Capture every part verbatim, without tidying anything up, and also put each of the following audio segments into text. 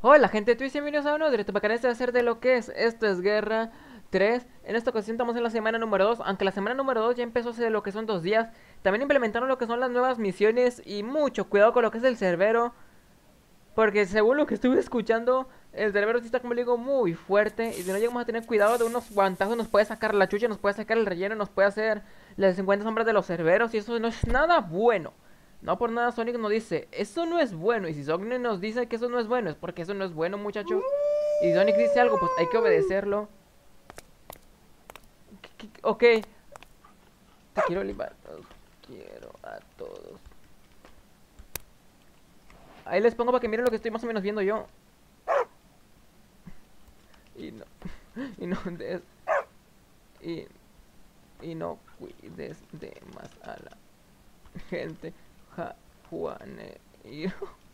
Hola gente de Twitch, bienvenidos a uno directo para canal de hacer de lo que es. Esto es Guerra tres. En esta ocasión estamos en la semana número dos. Aunque la semana número dos ya empezó hace lo que son dos días. También implementaron lo que son las nuevas misiones. Y mucho cuidado con lo que es el cerbero. Porque según lo que estuve escuchando, el cerbero sí está, como le digo, muy fuerte. Y si no llegamos a tener cuidado de unos guantazos, nos puede sacar la chucha, nos puede sacar el relleno, nos puede hacer las cincuenta sombras de los cerberos. Y eso no es nada bueno. No por nada Sonic nos dice, eso no es bueno. Y si Sonic nos dice que eso no es bueno, es porque eso no es bueno, muchacho. Y Sonic dice algo, pues hay que obedecerlo. K- k- Ok, te quiero limar. Los quiero a todos. Ahí les pongo para que miren lo que estoy más o menos viendo yo. Y no, y no des, y, y no cuides de más a la gente. Ja, Juanero.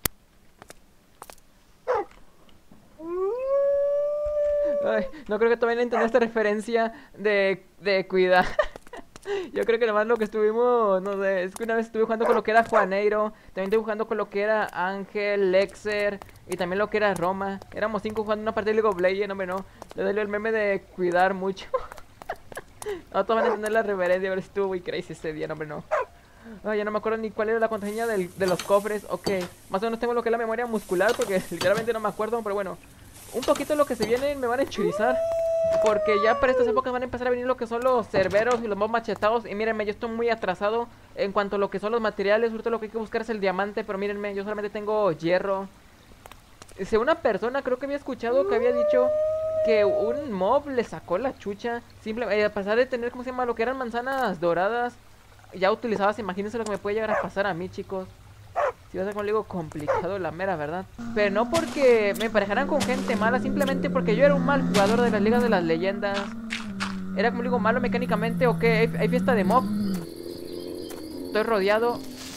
Ay, no creo que todavía entendí esta referencia de, de cuidar. Yo creo que nomás lo que estuvimos, no sé, es que una vez estuve jugando con lo que era Juaneiro, también estuve jugando con lo que era Ángel, Lexer y también lo que era Roma. Éramos cinco jugando una partida de League of Legends, no, hombre, no. Le doy el meme de cuidar mucho. No, todos van a entender la reverencia, pero estuvo muy crazy ese día, no, hombre, no. Ay, ya no me acuerdo ni cuál era la contraseña del- de los cofres. Ok, más o menos tengo lo que es la memoria muscular porque literalmente no me acuerdo, pero bueno. Un poquito lo que se viene me van a enchulizar. Porque ya para estas épocas van a empezar a venir lo que son los cerberos y los mobs machetados. Y mírenme, yo estoy muy atrasado en cuanto a lo que son los materiales. Ahorita lo que hay que buscar es el diamante, pero mírenme, yo solamente tengo hierro. Si una persona, creo que había escuchado que había dicho que un mob le sacó la chucha. Simple, eh, a pesar de tener, ¿cómo se llama? Lo que eran manzanas doradas ya utilizadas. Imagínense lo que me puede llegar a pasar a mí, chicos. Si va a ser, como le digo, complicado, la mera verdad. Pero no porque me emparejaran con gente mala, simplemente porque yo era un mal jugador de las ligas de las leyendas. Era, como le digo, malo mecánicamente. Ok, hay, hay fiesta de mob. Estoy rodeado.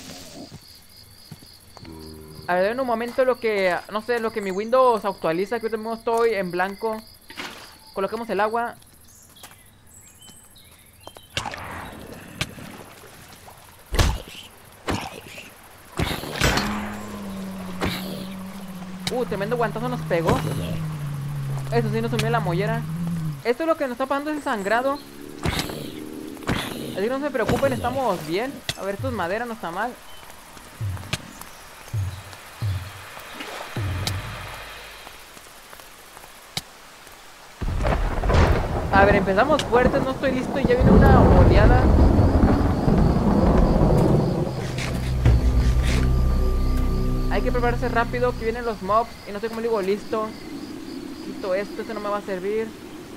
A ver, en un momento lo que, no sé, lo que mi Windows actualiza, que ahorita mismo estoy en blanco. Coloquemos el agua. Uh, tremendo guantazo nos pegó. Eso sí nos sumió la mollera. Esto es lo que nos está pasando, es el sangrado. Así que no se preocupen, estamos bien. A ver, esto es madera, no está mal. A ver, empezamos fuertes, no estoy listo y ya viene una oleada. Hay que prepararse rápido, que vienen los mobs. Y no sé cómo le digo, listo. Quito esto, esto no me va a servir.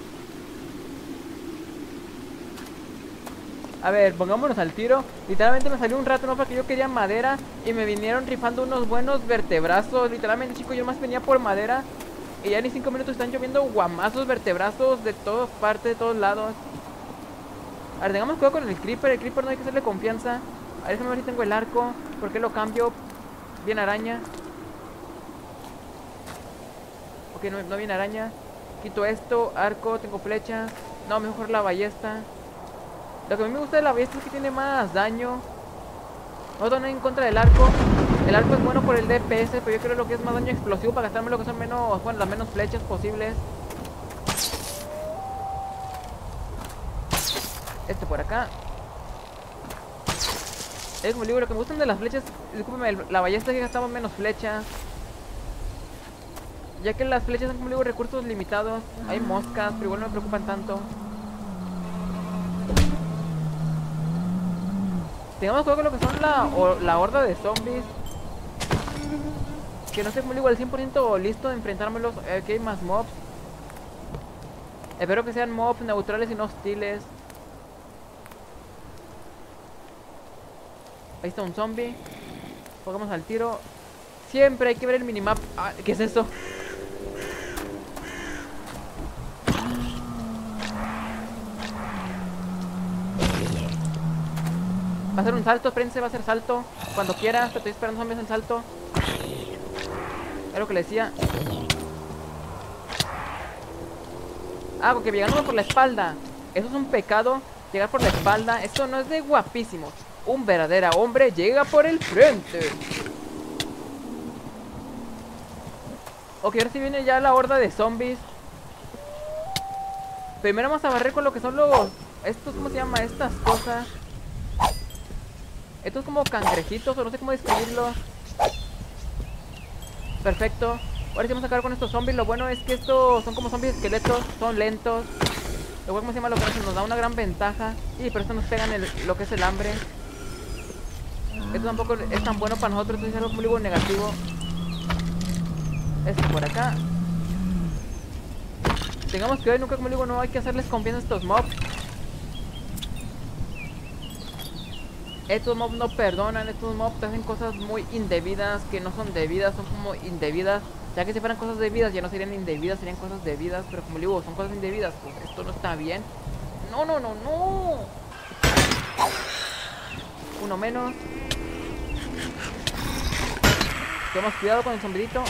A ver, pongámonos al tiro. Literalmente me salió un rato, no, porque yo quería madera. Y me vinieron rifando unos buenos vertebrazos. Literalmente, chicos, yo más venía por madera. Y ya ni cinco minutos están lloviendo guamazos, vertebrazos de todas partes, de todos lados. A ver, tengamos cuidado con el creeper. El creeper no hay que hacerle confianza. A ver, déjame ver si tengo el arco. ¿Por qué lo cambio? Bien araña. Ok, no, no viene araña. Quito esto, arco, tengo flechas. No, mejor la ballesta. Lo que a mí me gusta de la ballesta es que tiene más daño. No tengo nada en contra del arco. El arco es bueno por el D P S, pero yo creo lo que es más daño explosivo para gastarme lo que son menos, bueno, las menos flechas posibles. Este por acá. Es como digo, lo que me gustan de las flechas, discúlpeme, la ballesta es que gastamos menos flechas. Ya que las flechas son, como digo, recursos limitados. Hay moscas, pero igual no me preocupan tanto. Tengamos cuidado con lo que son la, o, la horda de zombies. Que no sé, como digo, al cien por ciento listo de enfrentármelos. Eh, que hay más mobs. Espero que sean mobs neutrales y no hostiles. Ahí está un zombie. Pongamos al tiro. Siempre hay que ver el minimap. Ah, ¿qué es eso? Va a ser un salto, espérense, va a ser salto. Cuando quieras, te estoy esperando zombies en salto. Es lo que le decía. Ah, porque llegándome por la espalda. Eso es un pecado. Llegar por la espalda. Esto no es de guapísimos. Un verdadero hombre llega por el frente. Ok, ahora sí viene ya la horda de zombies. Primero vamos a barrer con lo que son los... Estos, ¿cómo se llama? Estas cosas. Estos como cangrejitos, o no sé cómo describirlos. Perfecto. Ahora sí vamos a acabar con estos zombies. Lo bueno es que estos son como zombies esqueletos. Son lentos. Lo cual, ¿cómo se llama? Lo que nos da una gran ventaja. Y pero esto nos pegan el, lo que es el hambre. Esto tampoco es tan bueno para nosotros. Esto es algo muy negativo. Esto por acá. Tengamos que ver, nunca, como digo, no hay que hacerles confianza a estos mobs. Estos mobs no perdonan, estos mobs hacen cosas muy indebidas, que no son debidas, son como indebidas. Ya que si fueran cosas debidas ya no serían indebidas, serían cosas debidas. Pero como digo, son cosas indebidas, pues esto no está bien. No, no, no, no. Uno menos. Tenemos cuidado con el sombrerito.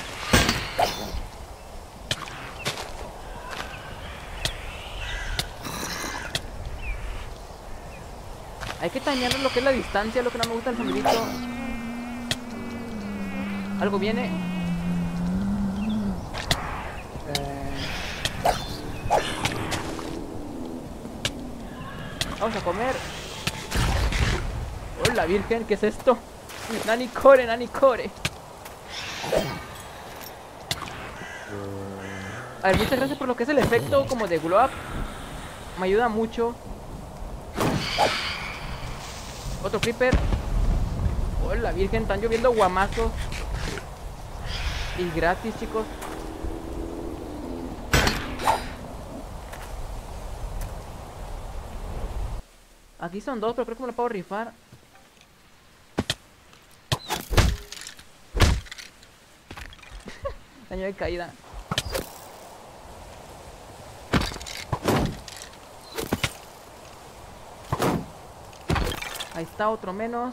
Hay que tañar lo que es la distancia, lo que no me gusta el sombrerito. Algo viene. Eh... Vamos a comer. ¡Oh, la virgen! ¿Qué es esto? Nani core, nani core. A ver, muchas gracias por lo que es el efecto como de glow up. Me ayuda mucho. Otro creeper. ¡Oh, la virgen! Están lloviendo guamazos. Y gratis, chicos. Aquí son dos, pero creo que me lo puedo rifar. Daño de caída. Ahí está, otro menos.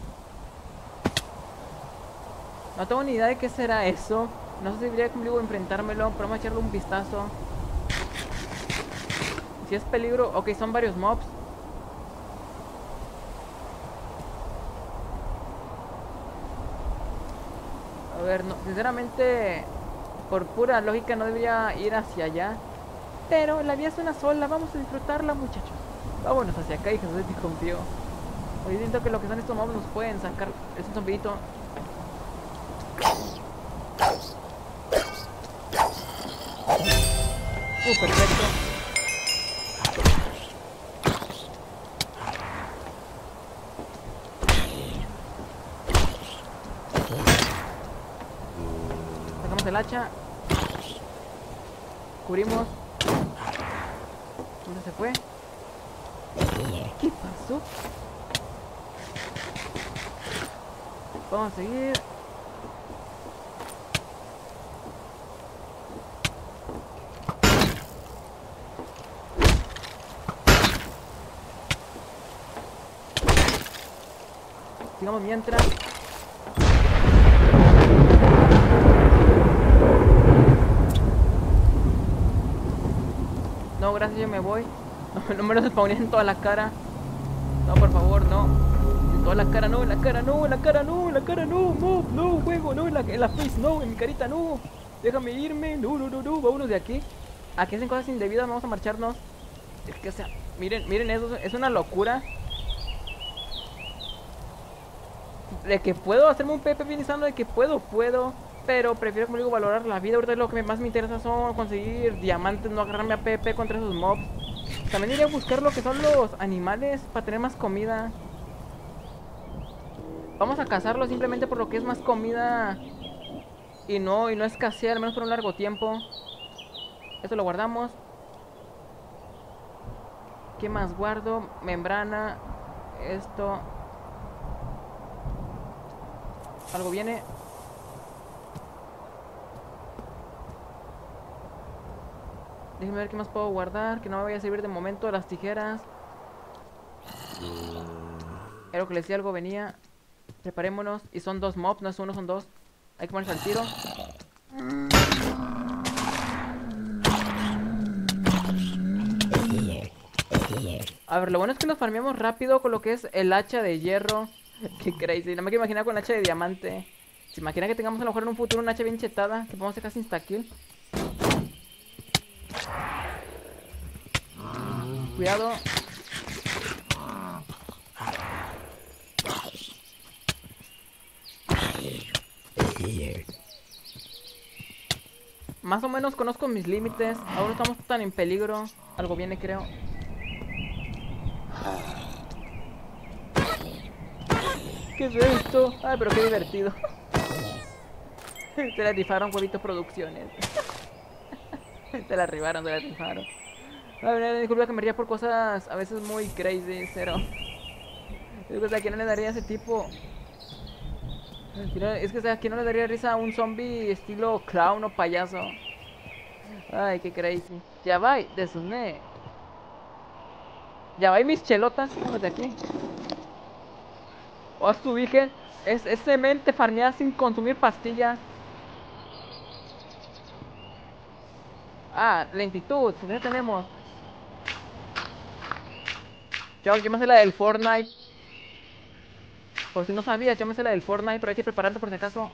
No tengo ni idea de qué será eso. No sé si debería, como digo, enfrentármelo, pero vamos a echarle un vistazo. Si es peligro... Ok, son varios mobs. A ver, no, sinceramente, por pura lógica no debería ir hacia allá. Pero la vida es una sola, vamos a disfrutarla, muchachos. Vámonos hacia acá y Jesús te confío. Hoy siento que lo que son estos mobs nos pueden sacar. Es un zombidito. Uh, perfecto. Sacamos el hacha. Cubrimos. ¿Dónde se fue? ¿Qué pasó? Vamos a seguir. Sigamos mientras. No, gracias, yo me voy. No, no me lo spawné en toda la cara. No, por favor, no. En toda la cara, no, en la cara, no, en la cara, no, en la cara, no, no, no, juego, no, en la, en la face, no, en mi carita, no. Déjame irme, no, no, no, no, vámonos de aquí. Aquí hacen cosas indebidas, vamos a marcharnos. Es que, o sea, miren, miren eso, es una locura. De que puedo hacerme un P P bien sano, de que puedo, puedo. Pero prefiero, como digo, valorar la vida. Ahorita lo que más me interesa son conseguir diamantes, no agarrarme a P P contra esos mobs. También iría a buscar lo que son los animales para tener más comida. Vamos a cazarlos simplemente por lo que es más comida. Y no, y no escasea, al menos por un largo tiempo. Esto lo guardamos. ¿Qué más guardo? Membrana. Esto. Algo viene. Déjenme ver qué más puedo guardar. Que no me vaya a servir de momento. Las tijeras. Era lo que les decía, algo venía. Preparémonos. Y son dos mobs, no es uno, son dos. Hay que ponerse al tiro. A ver, lo bueno es que los farmeamos rápido con lo que es el hacha de hierro. Qué crazy, no me quiero imaginar con el hacha de diamante. ¿Se imagina que tengamos a lo mejor en un futuro una hacha bien chetada? Que podamos sacar sin insta-kill. Cuidado. Más o menos conozco mis límites. Aún no estamos tan en peligro. Algo viene, creo. ¿Qué es esto? Ay, pero qué divertido. Se la rifaron, Huevito Producciones. Se la rifaron, se la rifaron. A ver, disculpa que me ría por cosas a veces muy crazy, cero. Es que a quién no le daría ese tipo. Es que a quién no le daría risa a un zombie estilo clown o payaso. Ay, qué crazy. Ya va, desune. Ya va, mis chelotas. Vamos de aquí. O su virgen. Es, es semente farneada sin consumir pastillas. Ah, lentitud. Ya tenemos. Yo, yo me sé la del Fortnite. Por si no sabías, yo me sé la del Fortnite, pero hay que prepararte por si acaso.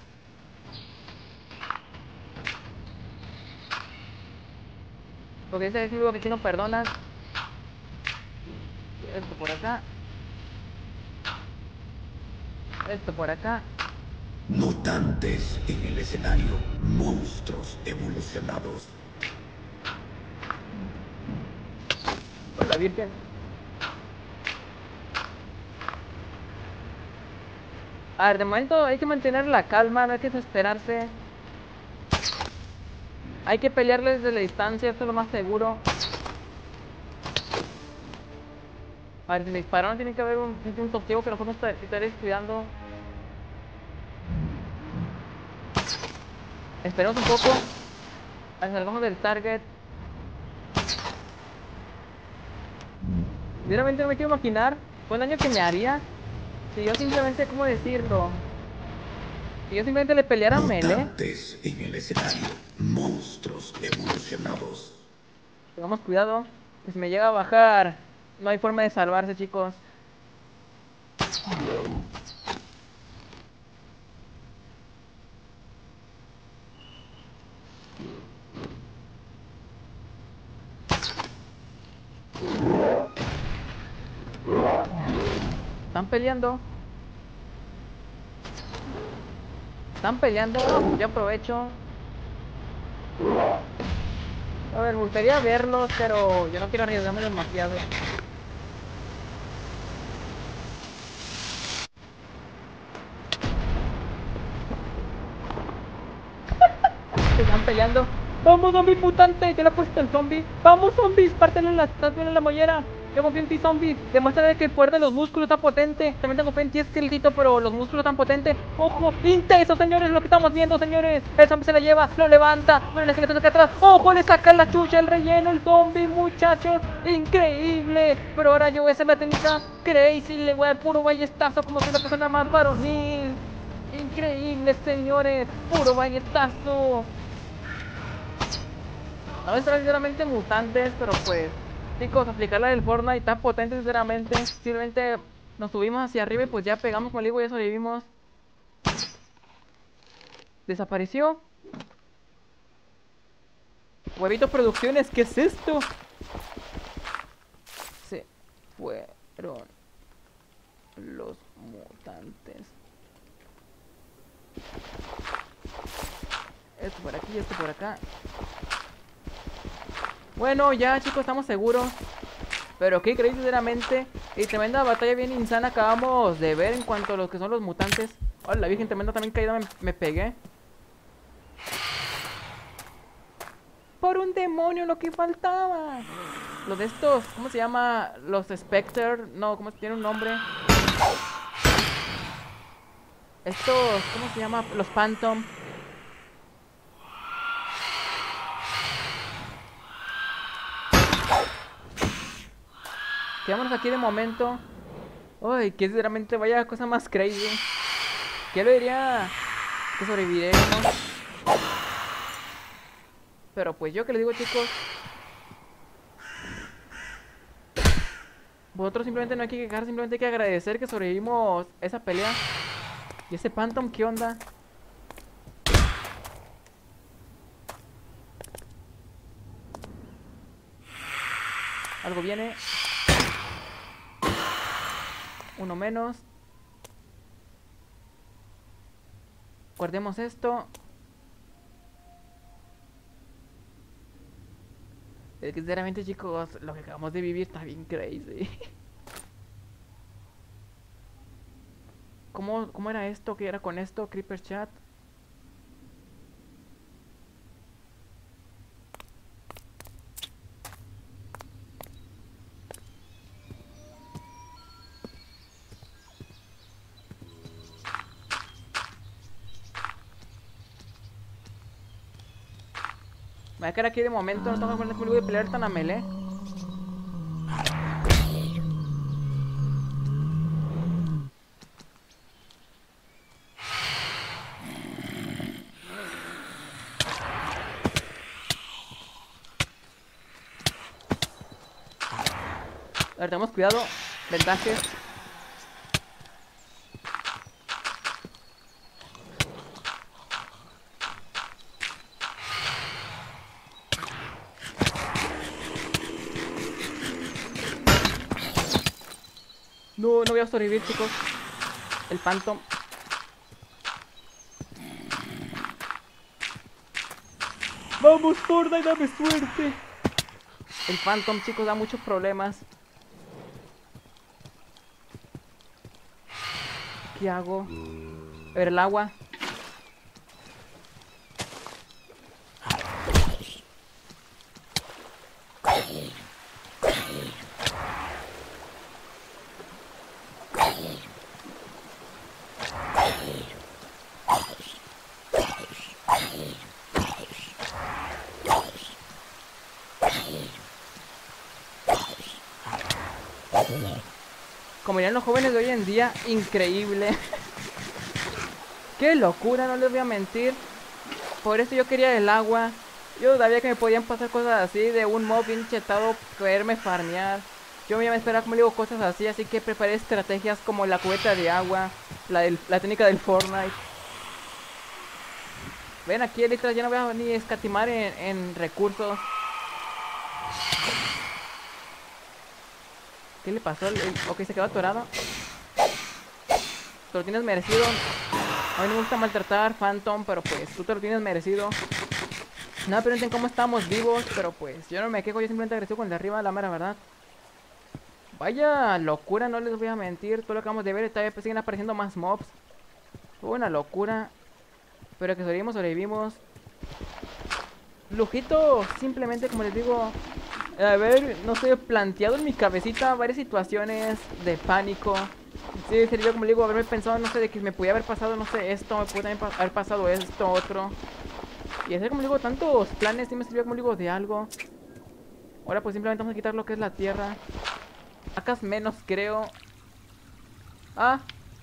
Porque ese es algo que si no perdonas. Esto por acá. Esto por acá. Mutantes en el escenario. Monstruos evolucionados. Hola, virgen. A ver, de momento hay que mantener la calma, no hay que desesperarse. Hay que pelearles desde la distancia, esto es lo más seguro. A ver, si me dispararon tiene que haber un, un tosiego que nosotros estaré estudiando. Esperemos un poco. A ver, salgamos del target. Sinceramente no me quiero maquinar. ¿Fue el daño que me haría? Si yo simplemente, ¿cómo decirlo? Si yo simplemente le peleara a Melee. Mutantes en el escenario. Monstruos evolucionados. Tengamos cuidado. Que si me llega a bajar, no hay forma de salvarse, chicos. Están peleando. Están peleando. Yo aprovecho. A ver, me gustaría verlos, pero yo no quiero arriesgarme demasiado. Se están peleando. ¡Vamos, zombie mutante! ¡Ya le he puesto el zombie! ¡Vamos, zombies! ¡Pártenle la, en la mollera! Yo confío en ti, zombies. Demuéstrale que el poder de los músculos está potente. También tengo fe en ti, esqueletito, pero los músculos están potentes. ¡Ojo! ¡Intenso, señores! Lo que estamos viendo, señores. El zombie se la lleva, lo levanta. Bueno, el esqueleto está acá atrás. ¡Ojo! Le saca la chucha, el relleno, el zombie, muchachos. ¡Increíble! Pero ahora yo voy a hacer la técnica crazy. Le voy a dar puro ballestazo como si la persona más varonil. ¡Increíble, señores! ¡Puro ballestazo! No es sinceramente mutantes, pero pues, chicos, aplicar la del Fortnite está potente sinceramente. Simplemente nos subimos hacia arriba y pues ya pegamos con el higo y ya sobrevivimos. Desapareció. Huevito Producciones, ¿qué es esto? Se fueron los mutantes. Esto por aquí, esto por acá. Bueno, ya chicos, estamos seguros. Pero qué creéis sinceramente. Y tremenda batalla bien insana acabamos de ver en cuanto a los que son los mutantes. Hola, la virgen tremenda también caída me, me pegué. Por un demonio, lo que faltaba. Los de estos, ¿cómo se llama? Los Spectre. No, ¿cómo tiene un nombre? Estos, ¿cómo se llama? Los Phantom. Quedémonos aquí de momento. Uy, que sinceramente vaya cosa más crazy. ¿Qué lo diría? Que sobreviviremos. Pero pues yo que les digo, chicos, vosotros simplemente no hay que quejar, simplemente hay que agradecer que sobrevivimos esa pelea. Y ese Phantom, ¿qué onda? Algo viene. Uno menos. Guardemos esto. Es que sinceramente, chicos, lo que acabamos de vivir está bien crazy. ¿Cómo, cómo era esto? ¿Qué era con esto? Creeper Chat. Me voy a quedar aquí de momento, no estamos jugando conmigo de pelear tan a melee. A ver, tenemos cuidado. Vendajes. No, no voy a sobrevivir, chicos. El Phantom. Vamos, Fortnite, dame suerte. El Phantom, chicos, da muchos problemas. ¿Qué hago? A ver, el agua. Como dirían los jóvenes de hoy en día, increíble. Qué locura, no les voy a mentir. Por eso yo quería el agua. Yo sabía que me podían pasar cosas así, de un mob bien chetado poderme farmear. Yo me iba a esperar, como digo, cosas así, así que preparé estrategias como la cubeta de agua, la, del, la técnica del Fortnite. Ven aquí, literal, ya no voy a ni escatimar en, en recursos. ¿Qué le pasó? El, el, ok, se quedó atorado. Te lo tienes merecido. A mí no me gusta maltratar, Phantom, pero pues tú te lo tienes merecido. No me pregunten cómo estamos vivos, pero pues yo no me quejo, yo simplemente agresivo con el de arriba, la mera verdad. Vaya locura, no les voy a mentir. Todo lo que acabamos de ver, todavía siguen apareciendo más mobs. Fue una locura. Pero que sobrevivimos, sobrevivimos. Lujito, simplemente como les digo, a ver, no sé, planteado en mi cabecita varias situaciones de pánico. Sí, sería como les digo, haberme pensado, no sé, de que me podía haber pasado, no sé, esto, me podía haber pasado esto, otro. Y hacer, como les digo, tantos planes, sí me sirvió, como les digo, de algo. Ahora pues simplemente vamos a quitar lo que es la tierra. Acá menos, creo. Ah.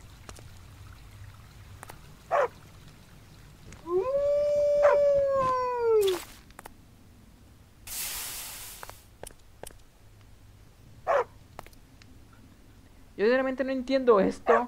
Yo realmente no entiendo esto.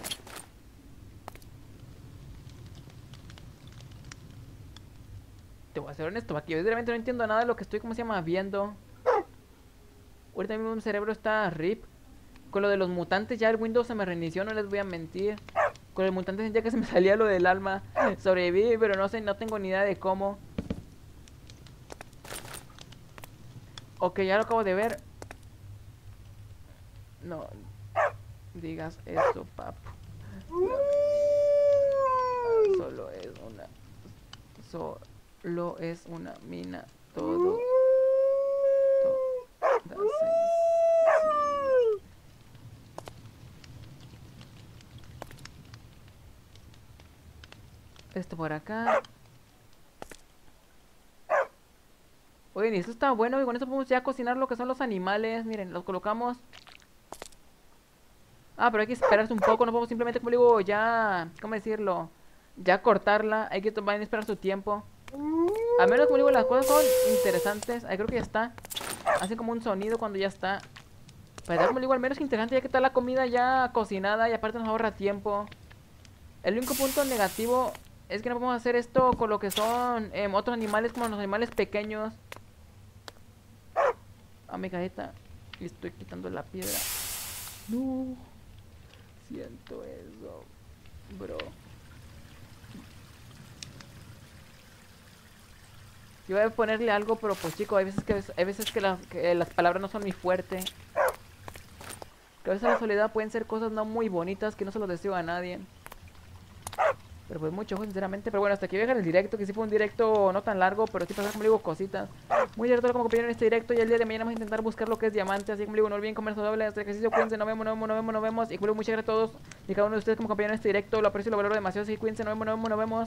Te voy a ser honesto, aquí yo realmente no entiendo nada de lo que estoy, como se llama, viendo. Ahorita mismo mi cerebro está rip. Con lo de los mutantes ya el Windows se me reinició, no les voy a mentir. Con los mutantes ya que se me salía lo del alma. Sobreviví, pero no sé, no tengo ni idea de cómo. Ok, ya lo acabo de ver. No digas eso, papu. Solo es una... Solo es una mina. Todo... Todo esto por acá. Oye, y esto está bueno. Y con esto podemos ya cocinar lo que son los animales. Miren, los colocamos. Ah, pero hay que esperarse un poco. No podemos simplemente, como digo, ya... ¿Cómo decirlo? Ya cortarla. Hay que tomar y esperar su tiempo. Al menos, como digo, las cosas son interesantes. Ahí creo que ya está. Hace como un sonido cuando ya está. Pero como digo, al menos es interesante ya que está la comida ya cocinada. Y aparte nos ahorra tiempo. El único punto negativo es que no podemos hacer esto con lo que son eh, otros animales, como los animales pequeños. a mi cajita y estoy quitando la piedra. No. Siento eso, bro. Yo voy a ponerle algo, pero pues chico, hay veces que hay veces que, la, que las palabras no son mi fuerte. Que a veces la soledad pueden ser cosas no muy bonitas que no se los deseo a nadie. Pero pues mucho ojo, sinceramente. Pero bueno, hasta aquí voy a dejar el directo, que sí fue un directo no tan largo, pero sí pasaron, como digo, cositas. Muy cierto como compañero en este directo. Y el día de mañana vamos a intentar buscar lo que es diamante. Así como digo, no olviden comer saludable, hasta el ejercicio, cuídense, nos vemos, nos vemos, nos vemos, nos vemos. Y como digo, muchas gracias a todos y cada uno de ustedes como compañero en este directo. Lo aprecio y lo valoro demasiado. Así que cuídense, nos vemos, nos vemos, nos vemos.